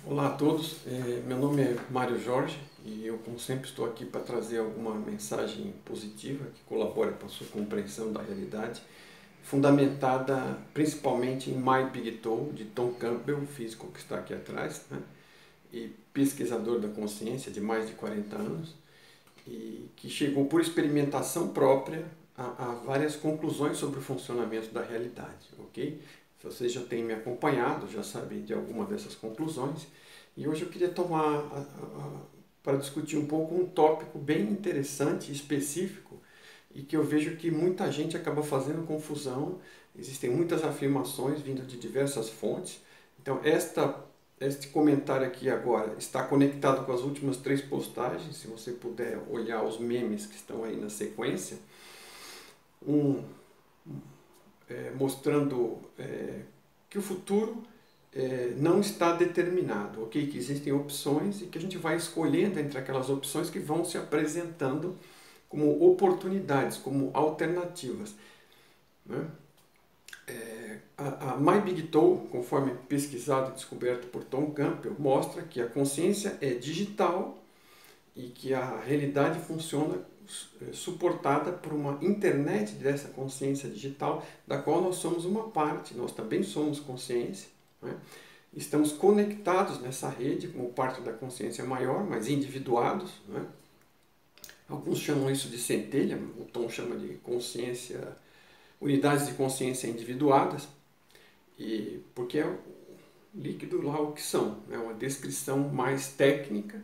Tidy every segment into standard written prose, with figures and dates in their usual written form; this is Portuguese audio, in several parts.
Olá a todos, meu nome é Mário Jorge e eu, como sempre, estou aqui para trazer alguma mensagem positiva que colabore para a sua compreensão da realidade, fundamentada principalmente em My Big Toe, de Tom Campbell, o físico que está aqui atrás, né? E pesquisador da consciência de mais de 40 anos, e que chegou por experimentação própria a várias conclusões sobre o funcionamento da realidade, ok? Se vocês já têm me acompanhado, já sabem de alguma dessas conclusões, e hoje eu queria tomar para discutir um pouco um tópico bem interessante e específico, e que eu vejo que muita gente acaba fazendo confusão. Existem muitas afirmações vindo de diversas fontes. Então este comentário aqui agora está conectado com as últimas 3 postagens, se você puder olhar os memes que estão aí na sequência. Mostrando que o futuro não está determinado, ok? Que existem opções e que a gente vai escolhendo entre aquelas opções que vão se apresentando como oportunidades, como alternativas, né? A My Big Toe, conforme pesquisado e descoberto por Tom Campbell, mostra que a consciência é digital e que a realidade funciona suportada por uma internet dessa consciência digital, da qual nós somos uma parte, nós também somos consciência, né? Estamos conectados nessa rede como parte da consciência maior, mas individuados, né? Alguns chamam isso de centelha, o Tom chama de consciência, unidades de consciência individuadas, e porque é o líquido lá o que são, é uma descrição mais técnica,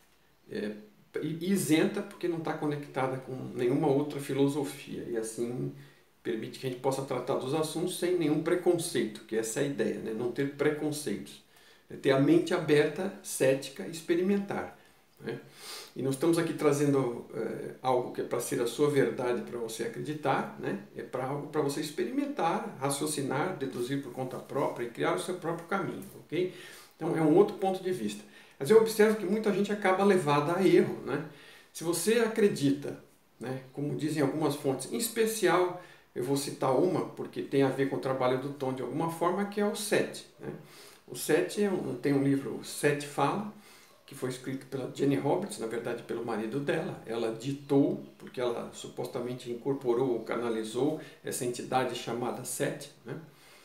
e isenta porque não está conectada com nenhuma outra filosofia, e assim permite que a gente possa tratar dos assuntos sem nenhum preconceito, que essa é a ideia, né? Não ter preconceitos, ter a mente aberta, cética e experimentar, né? E nós estamos aqui trazendo algo que é para ser a sua verdade, para você acreditar, né? É para algo para você experimentar, raciocinar, deduzir por conta própria e criar o seu próprio caminho, ok? Então é um outro ponto de vista. Mas eu observo que muita gente acaba levada a erro, né? Se você acredita, né, como dizem algumas fontes, em especial eu vou citar uma porque tem a ver com o trabalho do Tom de alguma forma, que é o Sete, né? O Sete tem um livro, Sete Fala, que foi escrito pela Jenny Roberts, na verdade pelo marido dela. Ela ditou, porque ela supostamente incorporou ou canalizou essa entidade chamada Sete, né?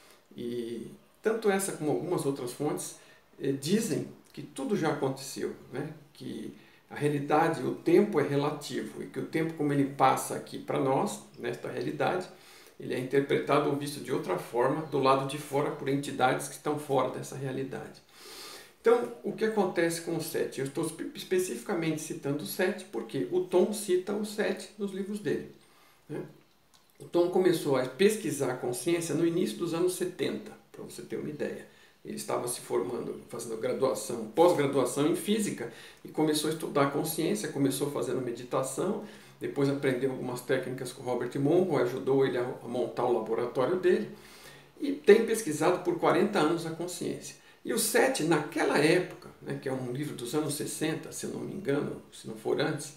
E tanto essa como algumas outras fontes dizem que tudo já aconteceu, né? Que a realidade, o tempo é relativo e que o tempo como ele passa aqui para nós, nesta realidade, ele é interpretado ou visto de outra forma do lado de fora por entidades que estão fora dessa realidade. Então, o que acontece com o Sete? Eu estou especificamente citando o Sete porque o Tom cita o Sete nos livros dele, né? O Tom começou a pesquisar a consciência no início dos anos 70, para você ter uma ideia. Ele estava se formando, fazendo graduação, pós-graduação em física, e começou a estudar a consciência, começou fazendo meditação, depois aprendeu algumas técnicas com Robert Monroe, ajudou ele a montar o laboratório dele, e tem pesquisado por 40 anos a consciência. E o Sete, naquela época, né, que é um livro dos anos 60, se eu não me engano, se não for antes,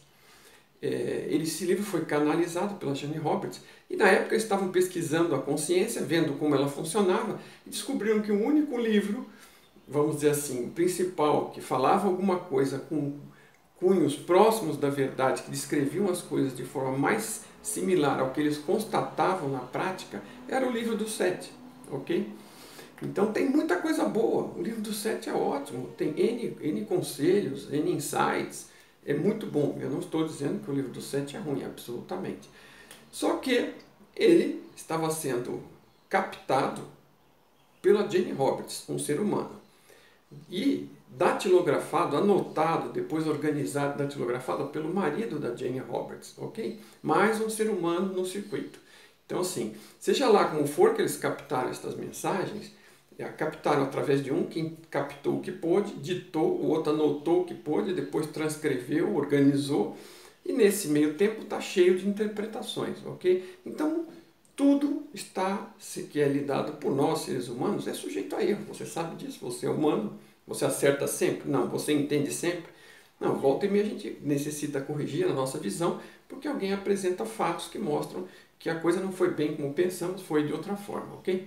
esse livro foi canalizado pela Jenny Roberts, e na época eles estavam pesquisando a consciência, vendo como ela funcionava, e descobriram que o único livro, vamos dizer assim, principal, que falava alguma coisa com cunhos próximos da verdade, que descreviam as coisas de forma mais similar ao que eles constatavam na prática, era o livro do Sete, ok? Então tem muita coisa boa, o livro do Sete é ótimo, tem N conselhos, N insights, é muito bom. Eu não estou dizendo que o livro do Sete é ruim, absolutamente. Só que ele estava sendo captado pela Jenny Roberts, um ser humano, e datilografado, anotado, depois organizado, datilografado pelo marido da Jenny Roberts, ok? Mais um ser humano no circuito. Então, assim, seja lá como for que eles captaram estas mensagens, captaram através de um que captou o que pôde, ditou, o outro anotou o que pôde, depois transcreveu, organizou, e nesse meio tempo está cheio de interpretações, ok? Então, tudo que é lidado por nós, seres humanos, é sujeito a erro. Você sabe disso, você é humano, você acerta sempre? Não. Você entende sempre? Não. Volta e meia a gente necessita corrigir a nossa visão, porque alguém apresenta fatos que mostram que a coisa não foi bem como pensamos, foi de outra forma, ok?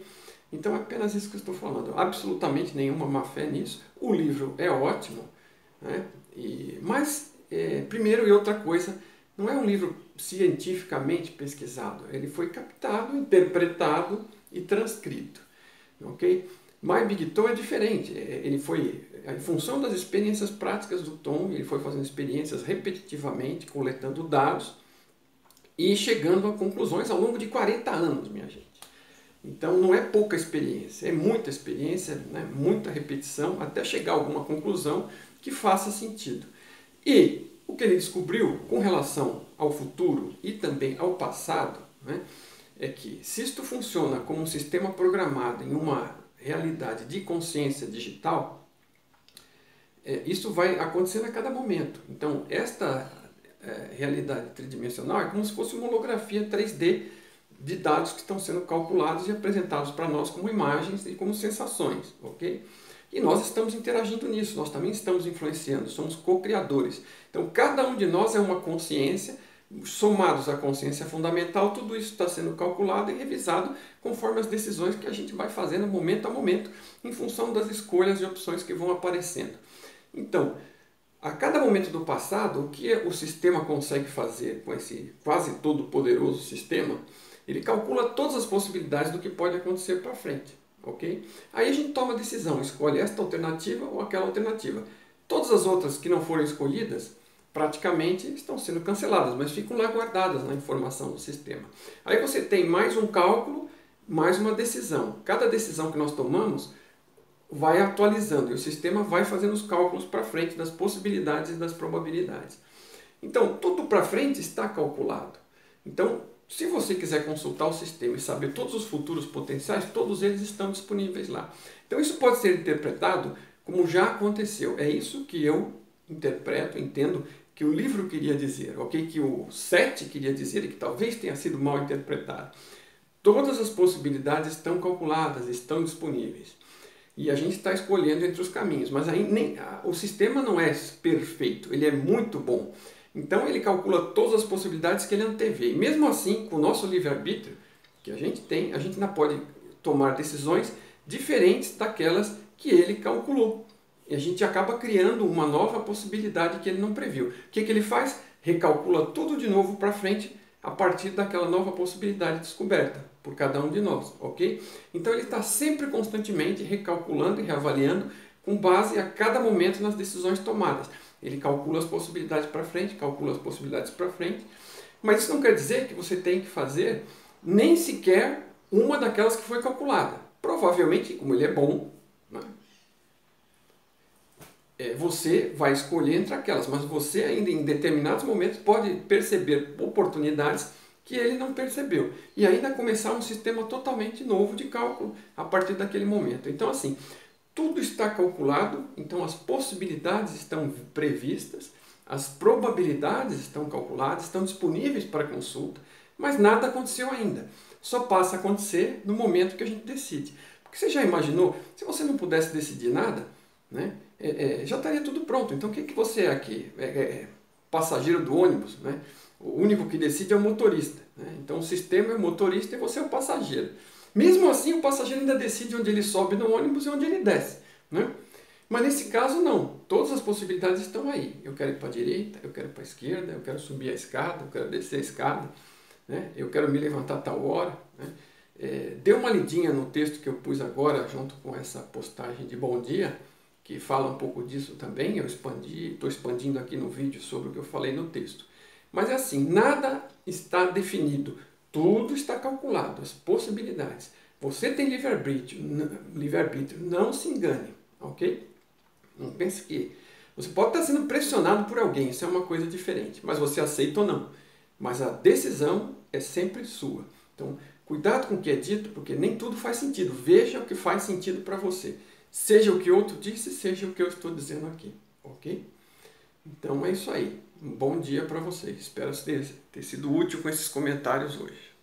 Então é apenas isso que eu estou falando. Absolutamente nenhuma má fé nisso. O livro é ótimo, né? Mas, primeiro e outra coisa, não é um livro cientificamente pesquisado. Ele foi captado, interpretado e transcrito. Ok? My Big Tom é diferente. Ele foi, em função das experiências práticas do Tom, ele foi fazendo experiências repetitivamente, coletando dados e chegando a conclusões ao longo de 40 anos, minha gente. Então não é pouca experiência, é muita experiência, né? Muita repetição, até chegar a alguma conclusão que faça sentido. E o que ele descobriu com relação ao futuro e também ao passado, né, é que se isto funciona como um sistema programado em uma realidade de consciência digital, isso vai acontecendo a cada momento. Então esta realidade tridimensional é como se fosse uma holografia 3D de dados que estão sendo calculados e apresentados para nós como imagens e como sensações, ok? E nós estamos interagindo nisso, nós também estamos influenciando, somos co-criadores. Então cada um de nós é uma consciência, somados à consciência fundamental, tudo isso está sendo calculado e revisado conforme as decisões que a gente vai fazendo momento a momento, em função das escolhas e opções que vão aparecendo. Então, a cada momento do passado, o que o sistema consegue fazer com esse quase todo poderoso sistema? Ele calcula todas as possibilidades do que pode acontecer para frente, ok? Aí a gente toma a decisão, escolhe esta alternativa ou aquela alternativa. Todas as outras que não foram escolhidas, praticamente estão sendo canceladas, mas ficam lá guardadas na informação do sistema. Aí você tem mais um cálculo, mais uma decisão. Cada decisão que nós tomamos vai atualizando e o sistema vai fazendo os cálculos para frente das possibilidades e das probabilidades. Então, tudo para frente está calculado. Então, se você quiser consultar o sistema e saber todos os futuros potenciais, todos eles estão disponíveis lá. Então isso pode ser interpretado como já aconteceu. É isso que eu interpreto, entendo que o livro queria dizer, ok? Que o 7 queria dizer e que talvez tenha sido mal interpretado. Todas as possibilidades estão calculadas, estão disponíveis. E a gente está escolhendo entre os caminhos, mas o sistema não é perfeito, ele é muito bom. Então ele calcula todas as possibilidades que ele antevê. E mesmo assim, com o nosso livre-arbítrio que a gente tem, a gente ainda pode tomar decisões diferentes daquelas que ele calculou. E a gente acaba criando uma nova possibilidade que ele não previu. O que ele faz? Recalcula tudo de novo para frente a partir daquela nova possibilidade descoberta por cada um de nós, ok? Então ele está sempre constantemente recalculando e reavaliando com base a cada momento nas decisões tomadas. Ele calcula as possibilidades para frente, calcula as possibilidades para frente, mas isso não quer dizer que você tem que fazer nem sequer uma daquelas que foi calculada. Provavelmente, como ele é bom, né, você vai escolher entre aquelas, mas você ainda em determinados momentos pode perceber oportunidades que ele não percebeu e ainda começar um sistema totalmente novo de cálculo a partir daquele momento. Então assim, tudo está calculado, então as possibilidades estão previstas, as probabilidades estão calculadas, estão disponíveis para consulta, mas nada aconteceu ainda. Só passa a acontecer no momento que a gente decide. Porque você já imaginou, se você não pudesse decidir nada, né, já estaria tudo pronto. Então o que você é aqui? Passageiro do ônibus, né? O único que decide é o motorista, né? Então o sistema é o motorista e você é o passageiro. Mesmo assim, o passageiro ainda decide onde ele sobe no ônibus e onde ele desce, né? Mas nesse caso não, todas as possibilidades estão aí. Eu quero ir para a direita, eu quero ir para a esquerda, eu quero subir a escada, eu quero descer a escada, né? Eu quero me levantar a tal hora, né? Dê uma lidinha no texto que eu pus agora junto com essa postagem de bom dia, que fala um pouco disso também. Eu estou expandindo aqui no vídeo sobre o que eu falei no texto. Mas é assim, nada está definido, tudo está calculado, as possibilidades. Você tem livre-arbítrio, não se engane, ok? Não pense que... Você pode estar sendo pressionado por alguém, isso é uma coisa diferente, mas você aceita ou não. Mas a decisão é sempre sua. Então, cuidado com o que é dito, porque nem tudo faz sentido. Veja o que faz sentido para você. Seja o que outro disse, seja o que eu estou dizendo aqui, ok? Então é isso aí. Um bom dia para vocês. Espero ter sido útil com esses comentários hoje.